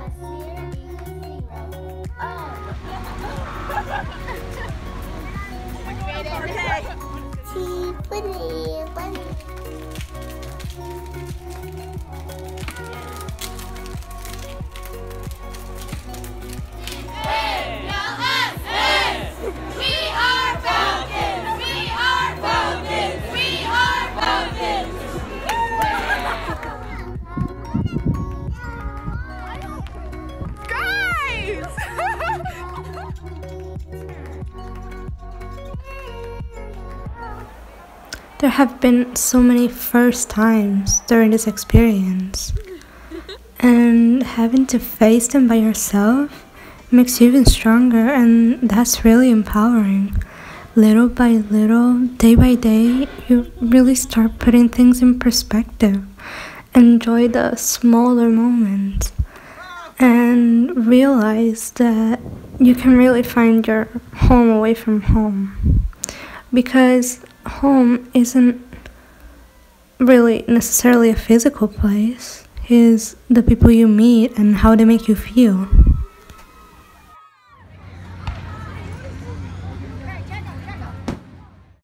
There have been so many first times during this experience, and having to face them by yourself makes you even stronger, and that's really empowering. Little by little, day by day, you really start putting things in perspective. Enjoy the smaller moments and realize that you can really find your home away from home, because home isn't really necessarily a physical place. It's the people you meet and how they make you feel.